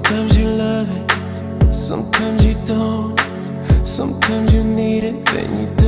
Sometimes you love it, sometimes you don't. Sometimes you need it, then you don't.